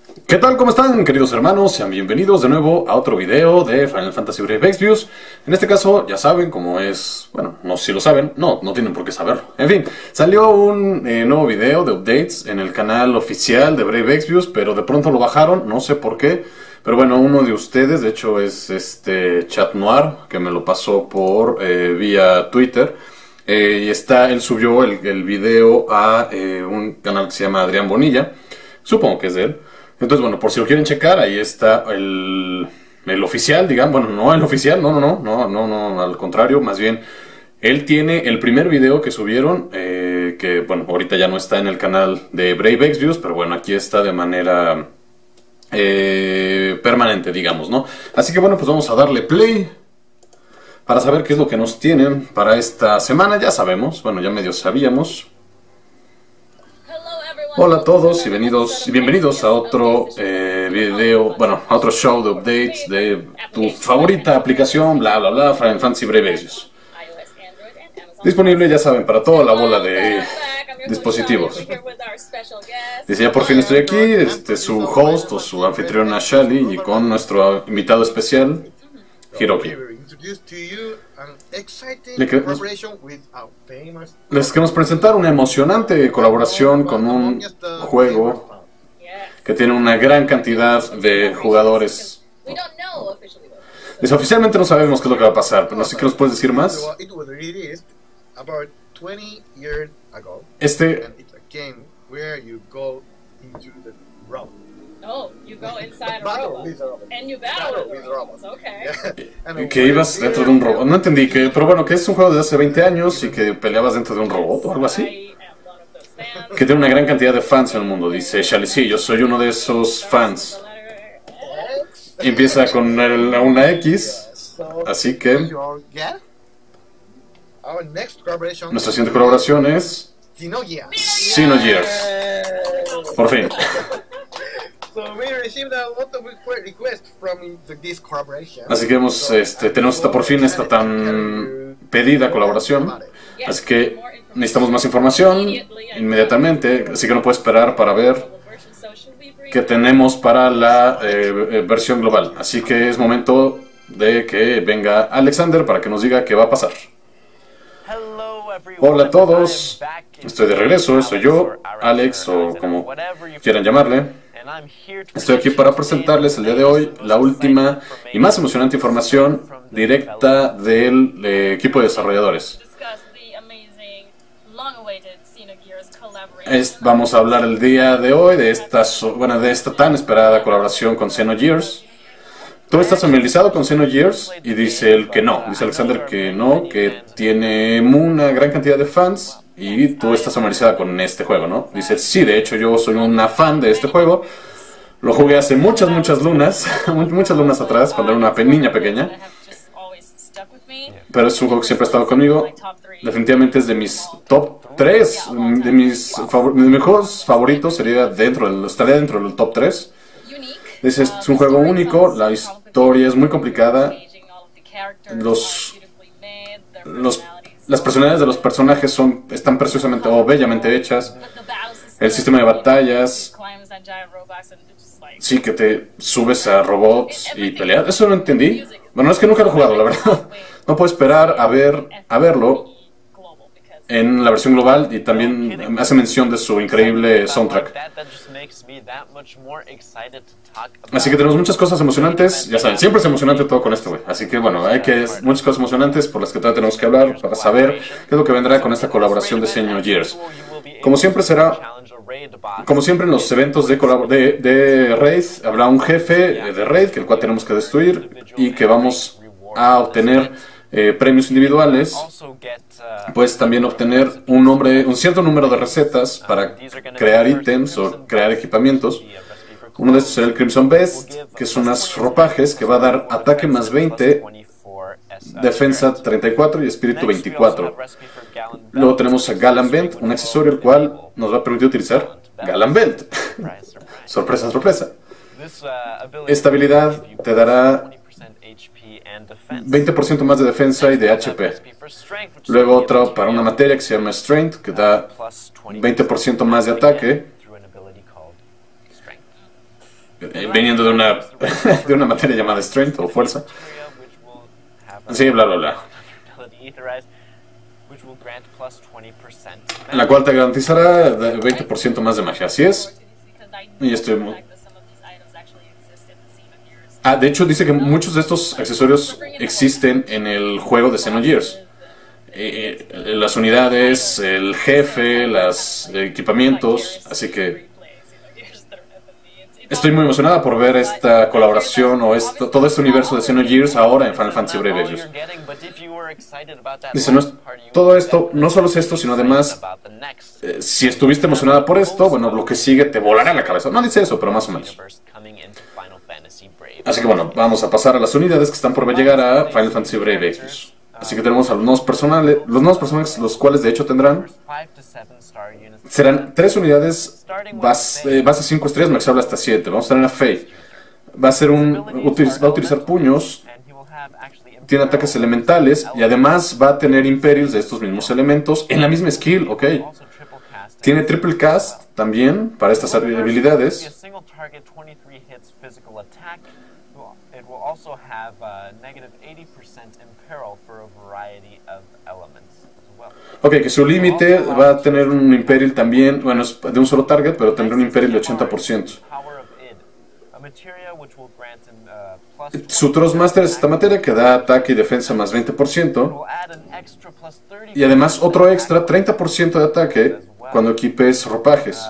¿Qué tal? ¿Cómo están, queridos hermanos? Sean bienvenidos de nuevo a otro video de Final Fantasy Brave Exvius. En este caso, ya saben cómo es... Bueno, no sé si lo saben, no tienen por qué saberlo. En fin, salió un nuevo video de updates en el canal oficial de Brave Exvius, pero de pronto lo bajaron, no sé por qué. Pero bueno, uno de ustedes, de hecho es Chat Noir, que me lo pasó por vía Twitter. Y él subió el video a un canal que se llama Adrián Bonilla, supongo que es de él. Entonces, bueno, por si lo quieren checar, ahí está el oficial, digamos. Bueno, no el oficial, no, al contrario, más bien, él tiene el primer video que subieron, que, bueno, ahorita ya no está en el canal de Brave Exvius, pero bueno, aquí está de manera permanente, digamos, ¿no? Así que, bueno, pues vamos a darle play para saber qué es lo que nos tienen para esta semana. Ya sabemos, bueno, ya medio sabíamos. Hola a todos y bienvenidos a otro video, bueno, a otro show de updates de tu favorita aplicación, bla bla bla, Final Fantasy Brave Exvius. Disponible, ya saben, para toda la bola de dispositivos. Dice, ya por fin estoy aquí, su host o su anfitriona Shally, y con nuestro invitado especial, Hiroki. Les queremos presentar una emocionante colaboración con un juego que tiene una gran cantidad de jugadores. Oficialmente no sabemos qué es lo que va a pasar, pero no sé qué nos puedes decir más. Oh, you go inside a robot. And you battle with robots. Okay. Que ibas dentro de un robot. No entendí, pero bueno, que es un juego de hace 20 años y que peleabas dentro de un robot o algo así. Que tiene una gran cantidad de fans en el mundo, dice Shally. Sí, yo soy uno de esos fans. Y empieza con una X, así que nuestra siguiente colaboración es Xenogears. Por fin. Así que tenemos por fin esta tan pedida colaboración. Así que necesitamos más información inmediatamente. Así que no puedo esperar para ver qué tenemos para la versión global. Así que es momento de que venga Alexander para que nos diga qué va a pasar. Hola a todos, estoy de regreso, soy yo, Alex, o como quieran llamarle. Estoy aquí para presentarles el día de hoy la última y más emocionante información directa del equipo de desarrolladores. Vamos a hablar el día de hoy de esta tan esperada colaboración con Xenogears. ¿Tú estás familiarizado con Xenogears? Y dice él que no, dice Alexander que no, que tiene una gran cantidad de fans. Y tú estás familiarizada con este juego, ¿no? Dice, sí, de hecho yo soy una fan de este juego. Lo jugué hace muchas lunas, muchas lunas atrás, cuando era una niña pequeña. Pero es un juego que siempre ha estado conmigo. Definitivamente es de mis top 3, de mis juegos favoritos, estaría dentro del top 3. Dice, es un juego único, la historia es muy complicada. Las personalidades de los personajes están preciosamente o bellamente hechas. El sistema de batallas, sí, que te subes a robots y peleas. Eso no entendí. Bueno, es que nunca lo he jugado, la verdad. No puedo esperar a verlo en la versión global, y también hace mención de su increíble soundtrack. Así que tenemos muchas cosas emocionantes. Ya saben, siempre es emocionante todo con esto, güey. Así que bueno, muchas cosas emocionantes por las que todavía tenemos que hablar para saber qué es lo que vendrá con esta colaboración de Xenogears. Como siempre en los eventos de Raid, habrá un jefe de Raid, el cual tenemos que destruir y que vamos a obtener premios individuales. Puedes también obtener un cierto número de recetas para crear ítems o crear equipamientos. Uno de estos será el Crimson Vest, que son unos ropajes que va a dar ataque más 20, defensa 34 y espíritu 24. Luego tenemos a Galan Belt, un accesorio el cual nos va a permitir utilizar Galan Belt. Sorpresa, sorpresa. Esta habilidad te dará 20% más de defensa y de HP. Luego otra para una materia que se llama Strength, que da 20% más de ataque. viniendo de una, de una materia llamada Strength o Fuerza. Sí, bla, bla, bla. La cual te garantizará 20% más de magia. Así es. Y estoy muy... Ah, de hecho dice que muchos de estos accesorios existen en el juego de Xenogears. Las unidades, el jefe, los equipamientos, así que estoy muy emocionada por ver esta colaboración o todo este universo de Xenogears ahora en Final Fantasy Brave Exvius. Dice, no es, todo esto, no solo es esto, sino además, si estuviste emocionada por esto, bueno, lo que sigue te volará la cabeza. No dice eso, pero más o menos. Así que bueno, vamos a pasar a las unidades que están por llegar a Final Fantasy Brave Exvius. Así que tenemos a los nuevos personajes, los cuales de hecho serán 3 unidades base 5 estrellas, Max habla hasta 7. Vamos a tener a Faith. Va a utilizar puños, tiene ataques elementales y además va a tener Imperials de estos mismos elementos en la misma skill, ok. Tiene Triple Cast también para estas habilidades. Ok, que su límite va a tener un Imperial también, bueno, es de un solo target, pero tendrá un Imperial de 80%. Su Thrustmaster es esta materia que da ataque y defensa más 20%. Y además otro extra, 30% de ataque cuando equipes ropajes.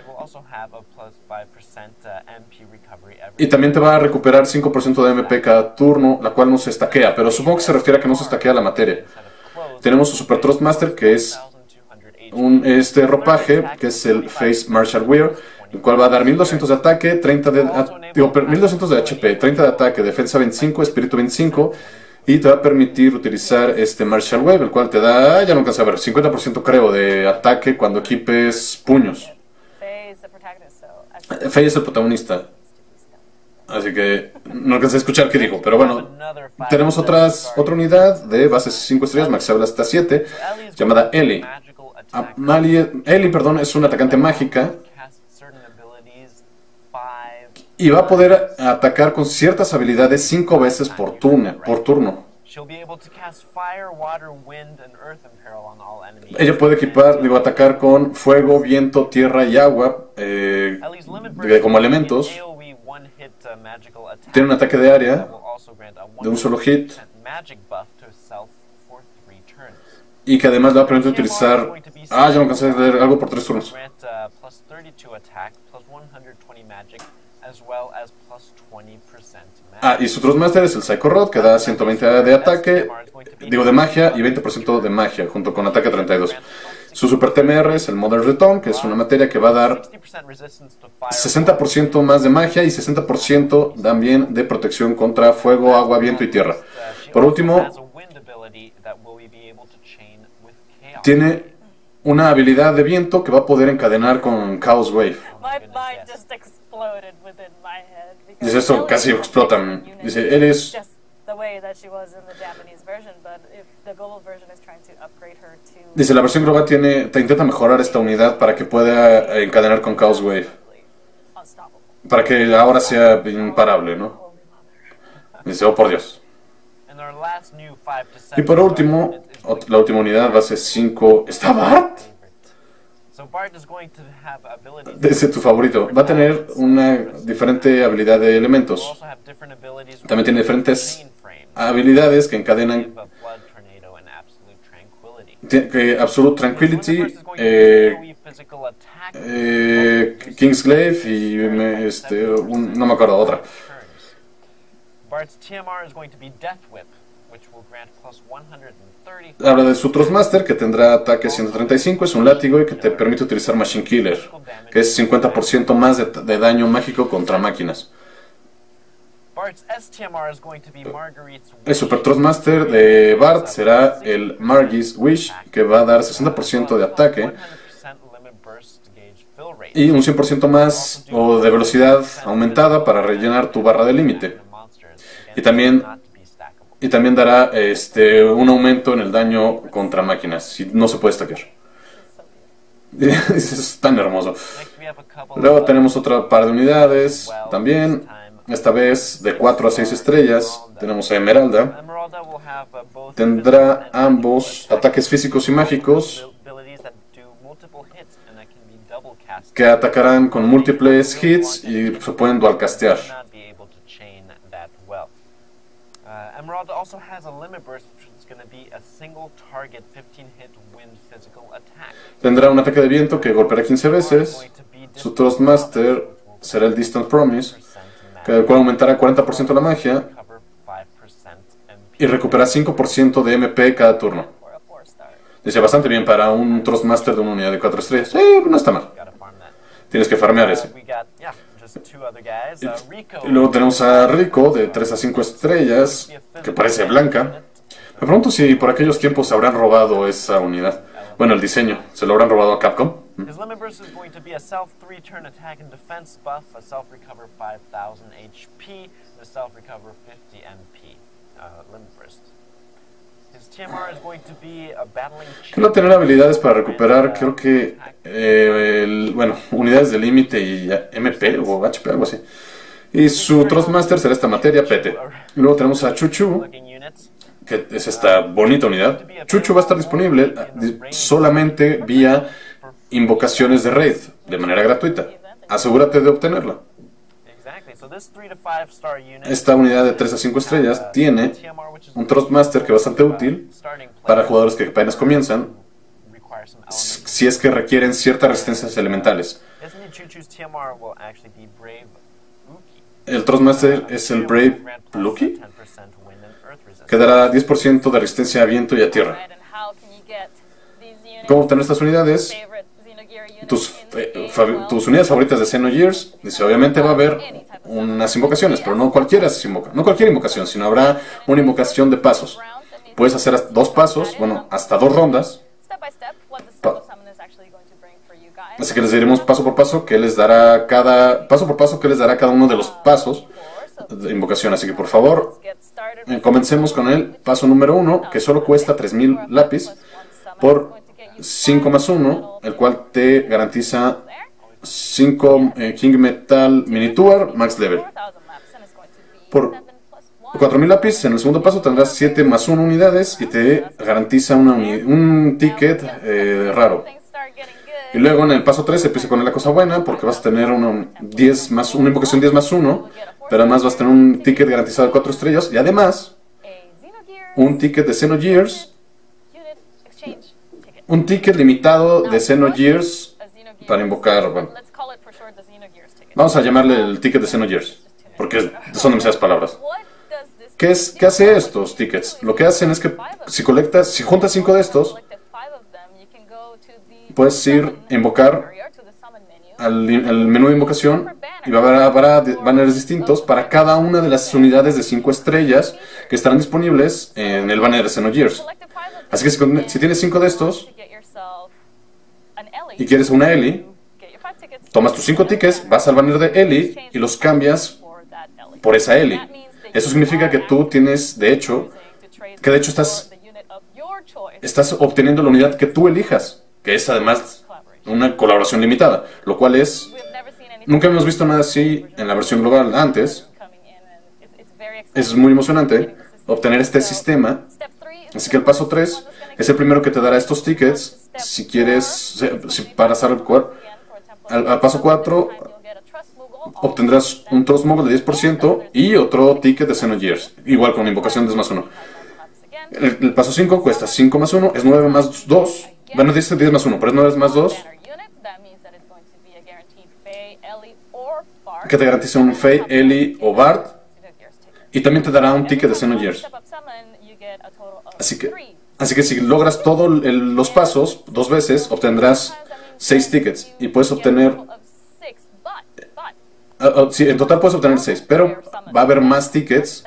Y también te va a recuperar 5% de MP cada turno, la cual no se estaquea, pero supongo que se refiere a que no se estaquea la materia. Tenemos su Super Thrustmaster, que es este ropaje, que es el Face Martial Wear, el cual va a dar 1200 de ataque, 1200 de HP, 30 de ataque, defensa 25, espíritu 25, y te va a permitir utilizar este Martial Wave, el cual te da, ya no alcancé a ver, 50% creo de ataque cuando equipes puños. Faye es el protagonista. Así que no alcancé a escuchar qué dijo, pero bueno, tenemos otra unidad de base 5 estrellas, Max habla hasta 7, llamada Ellie. Ellie, perdón, es una atacante mágica y va a poder atacar con ciertas habilidades 5 veces por turno. Ella puede atacar con fuego, viento, tierra y agua como elementos. Tiene un ataque de área de un solo hit y que además le va a permitir utilizar... ya no alcancé a leer algo por 3 turnos. Y su Thrustmaster es el Psycho Rod, que da 120 de ataque, de magia y 20% de magia, junto con ataque 32. Su Super TMR es el Modern Return, que es una materia que va a dar 60% más de magia y 60% también de protección contra fuego, agua, viento y tierra. Por último, tiene una habilidad de viento que va a poder encadenar con Chaos Wave. Dice, esto casi explota. Dice, él es... Dice, la versión global te intenta mejorar esta unidad para que pueda encadenar con Chaos Wave. Para que ahora sea imparable, ¿no? Dice, oh por Dios. Y por último, la última unidad, base 5, ¿está Bart? Ese tu favorito. Va a tener una diferente habilidad de elementos. También tiene diferentes habilidades que encadenan Absolute Tranquility, Kingsglaive y no me acuerdo otra. Habla de su Thrustmaster, que tendrá ataque 135, es un látigo y que te permite utilizar Machine Killer, que es 50% más de daño mágico contra máquinas. El Super Thrustmaster de Bart será el Margit's Wish, que va a dar 60% de ataque y un 100% más o de velocidad aumentada para rellenar tu barra de límite. Y también dará un aumento en el daño contra máquinas, si no se puede stackear. Es tan hermoso. Luego tenemos otra par de unidades también. Esta vez de 4 a 6 estrellas. Tenemos a Emeralda. Tendrá ambos ataques físicos y mágicos que atacarán con múltiples hits y se pueden dual castear. Emerald also has a limit burst, which is going to be a single target 15 hit wind physical attack. Tendrá un ataque de viento que golpeará 15 veces. Su Thrustmaster será el Distant Promise, que el cual aumentará 40% la magia y recuperará 5% de MP cada turno. Dice bastante bien para un Thrustmaster de una unidad de 4 estrellas. No está mal. Tienes que farmear ese. Y luego tenemos a Rico de 3 a 5 estrellas, que parece blanca. Me pregunto si por aquellos tiempos habrán robado esa unidad. Bueno, el diseño, ¿se lo habrán robado a Capcom? His limit burst is going to be a self 3-turn attack and defense buff, a self recover 5000 HP, and a self recover 50 MP. Limit burst. His TMR is going to be a battling Que no tener habilidades para recuperar, creo que, bueno, unidades de límite y MP o HP, algo así. Y su Thrustmaster será esta materia, Pete. Y luego tenemos a Chuchu, que es esta bonita unidad. Chuchu va a estar disponible solamente vía invocaciones de raid, de manera gratuita. Asegúrate de obtenerla. Esta unidad de 3 a 5 estrellas tiene un Thrustmaster que es bastante útil para jugadores que apenas comienzan, si es que requieren ciertas resistencias elementales. El Thrustmaster es el Brave Lucky, que dará 10% de resistencia a viento y a tierra. ¿Cómo obtener estas unidades? Tus unidades favoritas de Xenogears. Dice, obviamente va a haber unas invocaciones, pero no cualquiera se invoca. No cualquier invocación, sino habrá una invocación de pasos. Puedes hacer hasta 2 pasos, bueno, hasta 2 rondas. Así que les diremos paso por paso que les dará cada uno de los pasos de invocación. Así que por favor, comencemos con el paso número 1, que solo cuesta 3000 lápiz por 5 más 1, el cual te garantiza 5 King Metal Mini Tour Max Level. Por 4000 lápiz, en el segundo paso tendrás 7 más 1 unidades y te garantiza un ticket raro. Y luego en el paso 3 se empieza con la cosa buena, porque vas a tener una invocación 10 más 1, pero además vas a tener un ticket garantizado de 4 estrellas y además un ticket de Xenogears, un ticket limitado de Xenogears para invocar, bueno, vamos a llamarle el ticket de Xenogears, porque son demasiadas palabras. ¿Qué hace estos tickets? Lo que hacen es que si juntas 5 de estos, puedes ir a invocar al menú de invocación y habrá banners distintos para cada una de las unidades de 5 estrellas que estarán disponibles en el banner de Xenogears. Así que si tienes 5 de estos y quieres una Ellie, tomas tus 5 tickets, vas al banner de Ellie y los cambias por esa Ellie. Eso significa que tú tienes, de hecho estás obteniendo la unidad que tú elijas, que es además una colaboración limitada, lo cual nunca hemos visto nada así en la versión global antes. Es muy emocionante obtener este sistema. Así que el paso 3 es el primero que te dará estos tickets si quieres, para pasar al paso 4 obtendrás un Trust Mogul de 10% y otro ticket de Xenogears, igual con invocación de 10 más 1. El paso 5 cuesta 5 más 1, es 9 más 2. Bueno, dice 10 más 1, pero es 9 más 2, que te garantiza un Fae, Ellie o Bard, y también te dará un ticket de Xenogears. Así que si logras todos los pasos 2 veces, obtendrás 6 tickets y puedes obtener... sí, en total puedes obtener 6, pero va a haber más tickets.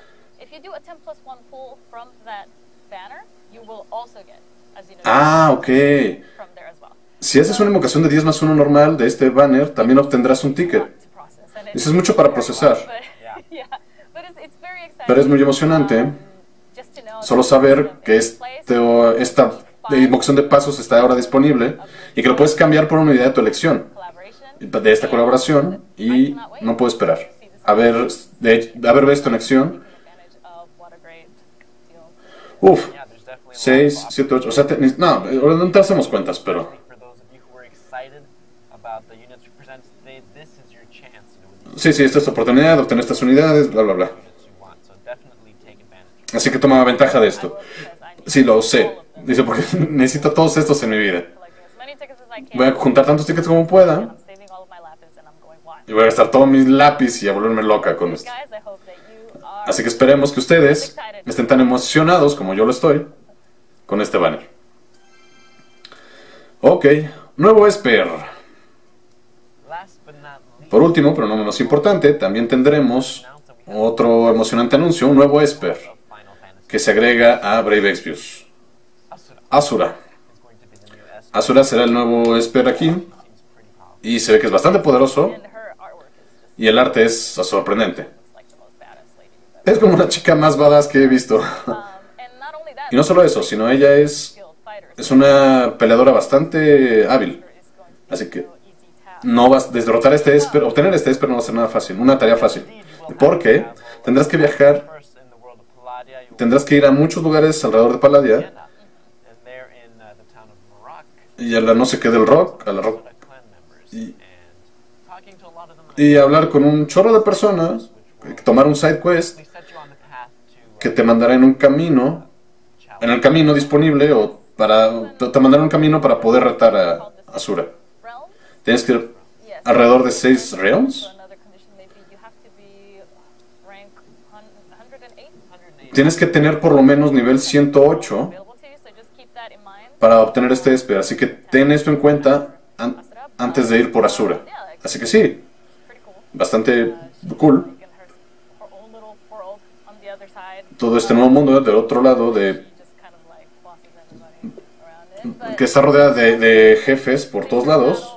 Ah, ok. Si haces una invocación de 10 más 1 normal de este banner, también obtendrás un ticket. Eso es mucho para procesar. Pero es muy emocionante solo saber que esta de invocación de pasos está ahora disponible y que lo puedes cambiar por una unidad de tu elección de esta colaboración y no puedo esperar a ver esto en acción. Uf, 6, 7, 8, o sea, no te hacemos cuentas, pero... Sí, esta es tu oportunidad de obtener estas unidades, bla, bla, bla. Así que toma ventaja de esto. Sí, lo sé. Dice, porque necesito todos estos en mi vida. Voy a juntar tantos tickets como pueda. Y voy a gastar todo mi lápiz y a volverme loca con esto. Así que esperemos que ustedes estén tan emocionados como yo lo estoy con este banner. Ok, nuevo Esper. Por último, pero no menos importante, también tendremos otro emocionante anuncio, un nuevo Esper, que se agrega a Brave Exvius. Asura. Asura será el nuevo Esper aquí, y se ve que es bastante poderoso, y el arte es sorprendente. Es como la chica más badass que he visto. Y no solo eso, sino ella es una peleadora bastante hábil. Así que no vas a derrotar este Esper, obtener este Esper no va a ser nada fácil, una tarea fácil. Porque tendrás que viajar, tendrás que ir a muchos lugares alrededor de Palladia y a la no sé qué del rock, a la rock, y hablar con un chorro de personas, tomar un side quest que te mandará en un camino, en el camino disponible, o te mandará un camino para poder retar a Asura. Tienes que ir alrededor de 6 realms. Tienes que tener por lo menos nivel 108 para obtener este Esper, así que ten esto en cuenta antes de ir por Asura. Así que sí, bastante cool. Todo este nuevo mundo del otro lado que está rodeada de jefes por todos lados.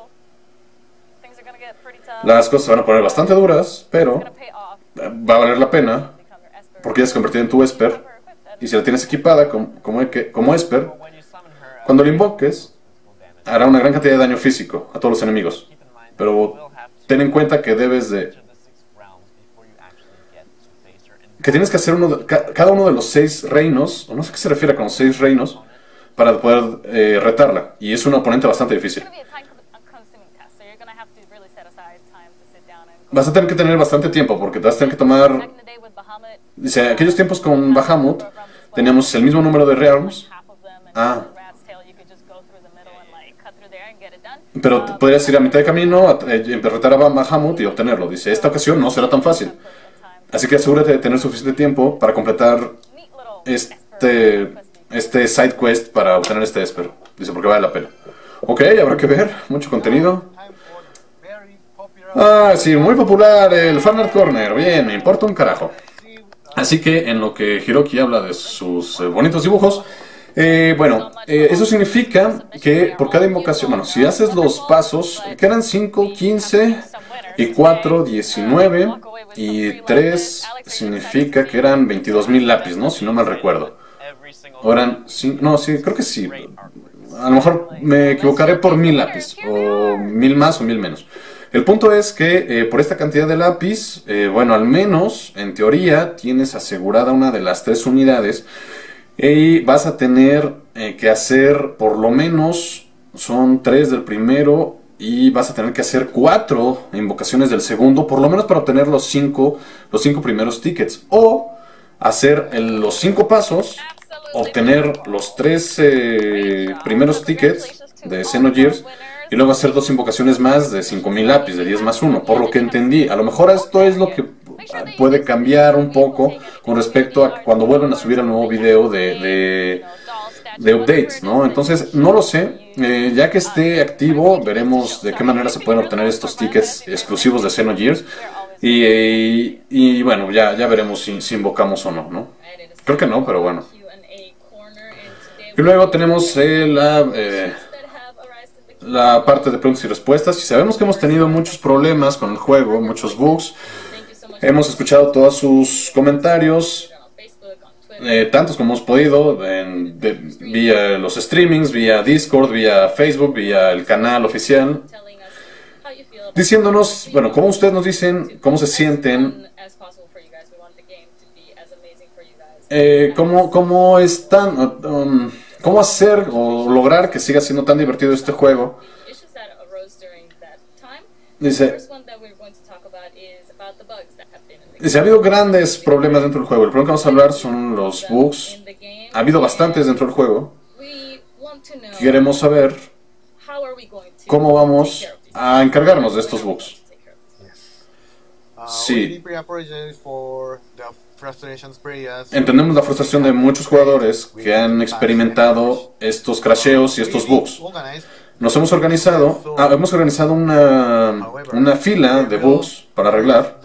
Las cosas se van a poner bastante duras, pero va a valer la pena, porque ya se convertido en tu Esper, y si la tienes equipada como Esper, cuando lo invoques, hará una gran cantidad de daño físico a todos los enemigos. Pero ten en cuenta que que tienes que hacer cada uno de los 6 reinos, o no sé qué se refiere con los 6 reinos, para poder retarla, y es un oponente bastante difícil. Vas a tener que tener bastante tiempo, porque te vas a tener que tomar... Dice, aquellos tiempos con Bahamut, teníamos el mismo número de realms. Pero podrías ir a mitad de camino, retar a Bahamut y obtenerlo. Dice, esta ocasión no será tan fácil. Así que asegúrate de tener suficiente tiempo para completar este side quest para obtener este Esper. Dice, porque vale la pena. Ok, habrá que ver, mucho contenido. Sí, muy popular el Fanart Corner. Bien, me importa un carajo. Así que en lo que Hiroki habla de sus bonitos dibujos, eso significa que por cada invocación, bueno, si haces los pasos, quedan 5, 15 y 4, 19 y 3 significa que eran 22,000 lápiz, ¿no? Si no mal recuerdo. O eran, no, sí, creo que sí. A lo mejor me equivocaré por 1000 lápiz, o 1000 más o 1000 menos. El punto es que por esta cantidad de lápiz, bueno, al menos en teoría tienes asegurada una de las 3 unidades y vas a tener que hacer por lo menos, son 3 del primero y vas a tener que hacer 4 invocaciones del segundo, por lo menos para obtener los 5 primeros tickets, o hacer los 5 pasos, obtener los 3 primeros tickets de Xenogears y luego hacer 2 invocaciones más de 5,000 lápiz, de 10 más 1, por lo que entendí. A lo mejor esto es lo que puede cambiar un poco con respecto a cuando vuelvan a subir el nuevo video de updates, ¿no? Entonces, no lo sé. Ya que esté activo, veremos de qué manera se pueden obtener estos tickets exclusivos de Xenogears. Y bueno, ya veremos si invocamos o no, ¿no? Creo que no, pero bueno. Y luego tenemos la parte de preguntas y respuestas, y sabemos que hemos tenido muchos problemas con el juego, muchos bugs. Hemos escuchado todos sus comentarios tantos como hemos podido, vía los streamings, vía Discord, vía Facebook, vía el canal oficial, diciéndonos, bueno, cómo ustedes nos dicen, cómo se sienten, cómo están, cómo hacer o lograr que siga siendo tan divertido este juego. Dice, ha habido grandes problemas dentro del juego. El problema que vamos a hablar son los bugs. Ha habido bastantes dentro del juego. Queremos saber cómo vamos a encargarnos de estos bugs. Sí. Entendemos la frustración de muchos jugadores que han experimentado estos crasheos y estos bugs. Nos hemos organizado una fila de bugs para arreglar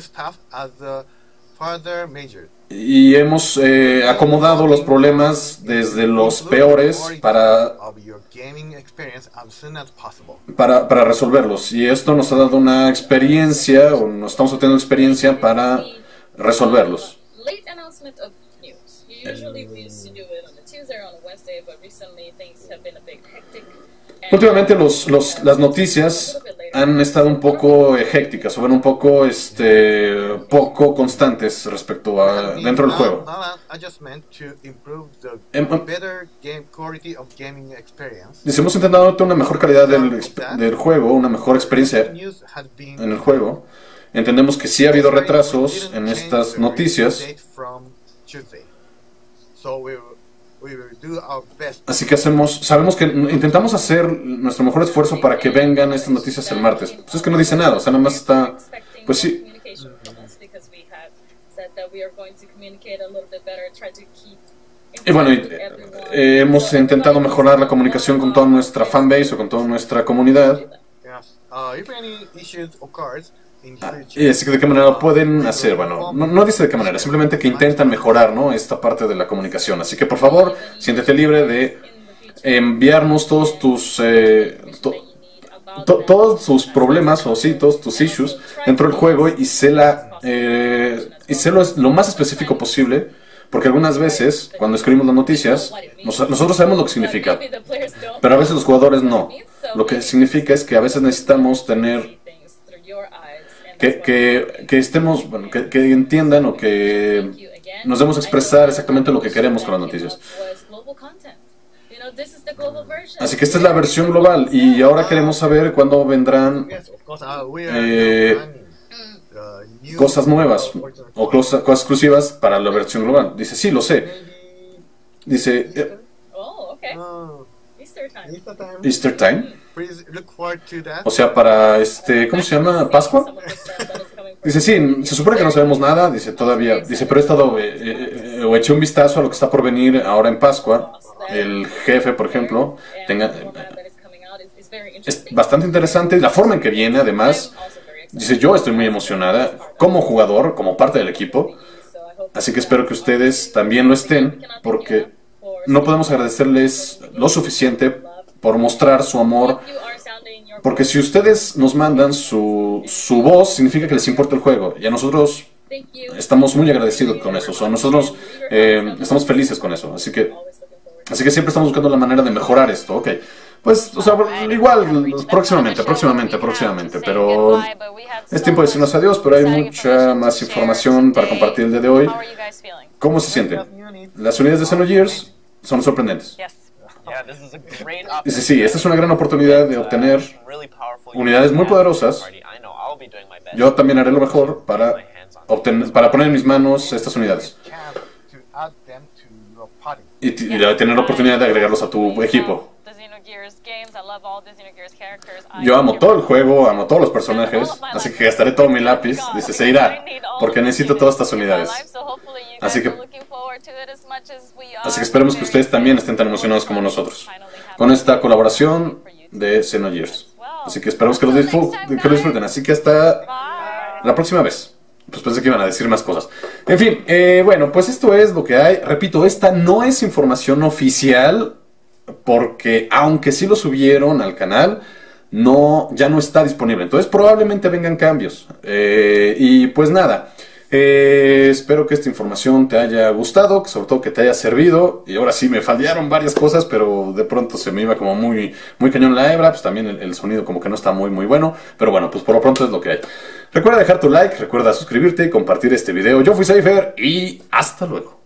y hemos acomodado los problemas desde los peores para resolverlos, y esto nos ha dado una experiencia, o nos estamos obteniendo experiencia para resolverlos. Últimamente las noticias han estado un poco hecticas, o bueno, un poco poco constantes respecto a dentro del juego. Hemos intentado tener una mejor calidad del juego, una mejor experiencia en el juego. Entendemos que sí ha habido retrasos en estas noticias. Así que sabemos que intentamos hacer nuestro mejor esfuerzo para que vengan estas noticias el martes. Pues es que no dice nada, o sea, nada más está, pues sí. Y bueno, hemos intentado mejorar la comunicación con toda nuestra fanbase o con toda nuestra comunidad. Y así que de qué manera lo pueden hacer. Bueno, no dice de qué manera, simplemente que intentan mejorar, ¿no?, esta parte de la comunicación. Así que por favor, siéntete libre de enviarnos todos tus todos tus problemas, o sí, todos tus issues dentro del juego, y sé lo más específico posible, porque algunas veces cuando escribimos las noticias nosotros sabemos lo que significa, pero a veces los jugadores no. Lo que significa es que a veces necesitamos tener que estemos, bueno, que entiendan, o que nos demos a expresar exactamente lo que queremos con las noticias. Así que esta es la versión global, y ahora queremos saber cuándo vendrán cosas nuevas o cosas exclusivas para la versión global. Dice, sí, lo sé. Dice, Easter Time. O sea, para ¿cómo se llama? ¿Pascua? Dice, sí, se supone que no sabemos nada, dice, todavía, dice, pero he estado, o eché un vistazo a lo que está por venir ahora en Pascua. El jefe, por ejemplo, es bastante interesante, la forma en que viene, además. Dice, yo estoy muy emocionada como jugador, como parte del equipo, así que espero que ustedes también lo estén, porque no podemos agradecerles lo suficiente por mostrar su amor. Porque si ustedes nos mandan su voz, significa que les importa el juego. Y a nosotros estamos muy agradecidos con eso. O sea, nosotros estamos felices con eso. Así que siempre estamos buscando la manera de mejorar esto. Ok, pues, o sea, igual, próximamente. Pero es tiempo de decirnos adiós, pero hay mucha más información para compartir el día de hoy. ¿Cómo se sienten? Las unidades de Xenogears son sorprendentes. Dice, sí, esta es una gran oportunidad de obtener unidades muy poderosas. Yo también haré lo mejor para poner en mis manos estas unidades y tener la oportunidad de agregarlos a tu equipo. Yo amo todo el juego, amo todos los personajes, así que gastaré todo mi lápiz. Dice, se irá, porque necesito todas estas unidades. Así que esperemos que ustedes también estén tan emocionados como nosotros con esta colaboración de Xenogears. Así que esperamos que lo disfruten. Así que hasta la próxima vez. Pues pensé que iban a decir más cosas. En fin, bueno, pues esto es lo que hay. Repito, esta no es información oficial, porque aunque sí lo subieron al canal, ya no está disponible. Entonces probablemente vengan cambios. Y pues nada, Espero que esta información te haya gustado, sobre todo que te haya servido. Y ahora sí me fallaron varias cosas, pero de pronto se me iba como muy cañón la hebra. Pues también el sonido como que no está muy bueno. Pero bueno, pues por lo pronto es lo que hay. Recuerda dejar tu like, recuerda suscribirte y compartir este video. Yo fui Cypher y hasta luego.